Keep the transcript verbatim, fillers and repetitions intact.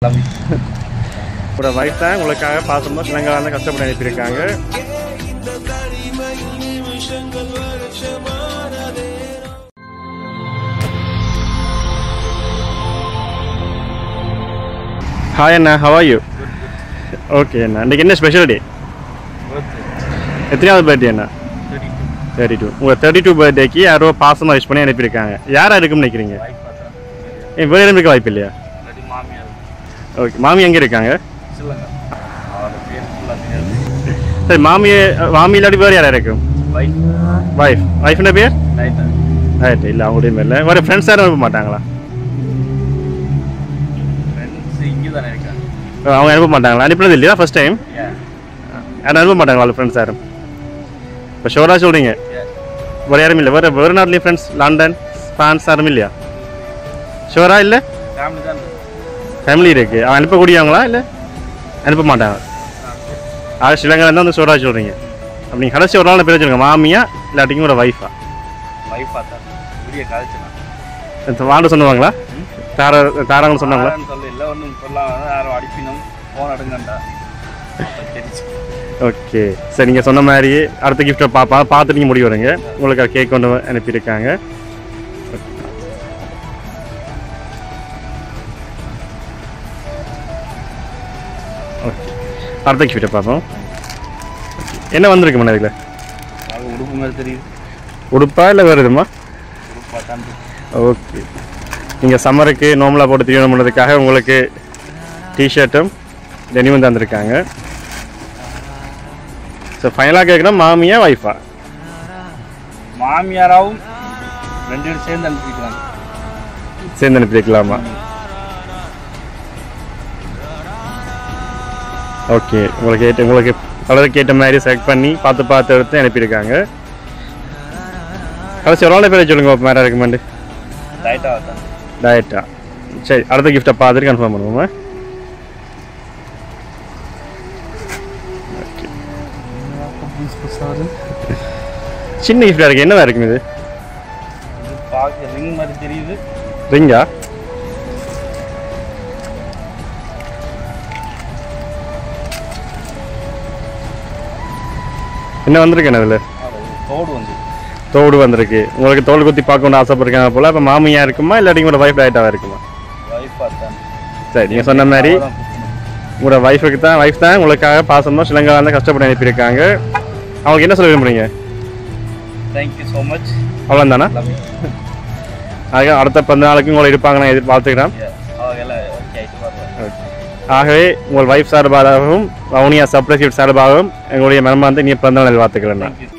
ஒரு வைஃப் தான் உங்களுக்காக பாசமாக சிலங்கால கஷ்டப்பட்டு அனுப்பியிருக்காங்க. ஹாய் அண்ணா, ஹவ் ஆர் யூ? ஓகே அண்ணா, இன்றைக்கி என்ன ஸ்பெஷல் டே? எத்தனையாவது பர்த்டே அண்ணா? Thirty two. உங்கள் தேர்ட்டி டூ பர்த்டேக்கு யாரோ பாசமாக விஷ் பண்ணி அனுப்பியிருக்காங்க. யாராக இருக்குன்னு நினைக்கிறீங்க? ஏன் வேறு இருக்க வாய்ப்பு இல்லையா? ஓகே, மாமி எங்கே இருக்காங்க? சரி, மாமியை மாமி இல்லாட்டி வேறு யாராக இருக்கும்? வைஃப். வைஃப்ன பேர்? ரைட். இல்லை, அவங்களுடைய பேர் இல்லை. வேறு ஃப்ரெண்ட்ஸ் யாரும் அனுப்ப மாட்டாங்களா? அவங்க அனுப்ப மாட்டாங்களா? அனுப்பினது இல்லையா ஃபர்ஸ்ட் டைம்? யாரும் அனுப்ப மாட்டாங்களா ஃப்ரெண்ட்ஸ் யாரும்? இப்போ ஷோராக சொல்கிறீங்க வேறு யாரும் இல்லை? வேறு வேறு நாட்டிலையும் ஃப்ரெண்ட்ஸ், லண்டன், ஃப்ரான்ஸ் யாரும் இல்லையா? ஷோரா? இல்லை, ஃபேமிலி இருக்குது. அவன் அனுப்பக்கூடியவங்களா இல்லை அனுப்ப மாட்டாங்க? ஆ, ஸ்ரீலங்காவில் வந்து ஷோரா சொல்கிறீங்க. அப்படி நீங்கள் கடைசி ஒரு நாள் பேர் வச்சுருங்க, மாமியா இல்லாட்டிக்கும் ஒரு வைஃபா? வைஃபா தான். வாண்டு சொன்னவாங்களா? தார தாராங்கன்னு சொன்னாங்களா? ஓகே, சரி. நீங்கள் சொன்ன மாதிரி அடுத்த கிஃப்ட்டை பார்ப்பா பார்த்துட்டு நீங்கள் முடிவு வருங்க. உங்களுக்கு கேக் கொண்டு அனுப்பியிருக்காங்க. ஓகே, அடுத்த கிஃப்ட்டை பார்ப்போம். என்ன வந்திருக்கு மேடம் இதில்? உடுப்பு மாதிரி தெரியுது. உடுப்பா இல்லை வேறு எதுமா? ஓகே, நீங்கள் சம்மருக்கு நார்மலாக போட்டு தீவனம் பண்ணுறதுக்காக உங்களுக்கு டிஷர்ட்டும் டெனிமும் தந்துருக்காங்க. ஸோ ஃபைனலாக கேட்குறோம், மாமியா வைஃபா? மாமியாராவும் ரெண்டு பேரும் சேர்ந்து அனுப்பிக்கலாம். சேர்ந்து அனுப்பிக்கலாமா? ஓகே, உங்களுக்கு கேட்ட உங்களுக்கு கலருக்கு கேட்ட மாதிரி செலக்ட் பண்ணி பார்த்து பார்த்து எடுத்து அனுப்பியிருக்காங்க. கடைசி ஒரு நாள் பேர் சொல்லுங்க, மேலே ரெக்கமெண்டு. டயட்டா டயட்டா. சரி, அடுத்த கிஃப்ட்டை பார்த்துட்டு கன்ஃபார்ம் பண்ணுவோமா? சின்ன கிஃப்டாக இருக்குது. என்னதான் இருக்கும் இது? பார்க்க ரிங் மாதிரி தெரியுது. ரிங்கா? என்ன வந்திருக்கு? என்ன அதில்? தோடு வந்து தோடு வந்திருக்கு. உங்களுக்கு தோல் குத்தி பார்க்கணுன்னு ஆசைப்படுறாங்க போல். அப்போ மாமியா இருக்குமா இல்லாட்டி உங்களோட வைஃப் டயட்டாக இருக்குமா? சரி, நீங்கள் சொன்ன மாதிரி உங்களோட வைஃபுக்கு தான் வைஃப் தான் உங்களுக்காக பாசமாக ஸ்ரீலங்காவில் கஷ்டப்பட்டு அனுப்பியிருக்காங்க. அவங்களுக்கு என்ன சொல்ல விரும்புறீங்க? Thank you so much. அவ்வளோ தானே? ஆக அடுத்த பத்து நாளுக்கு உங்களை இருப்பாங்க நான் எதிர்பார்த்துக்கிறேன். ஆகவே உங்கள் வைஃப் சார்பாகவும் வவுனியா சர்ப்ரைஸ் கிஃப்ட் சார்பாகவும் எங்களுடைய மனமார்ந்த இனிய பிறந்த நாள் வாழ்த்துக்கிறேன்.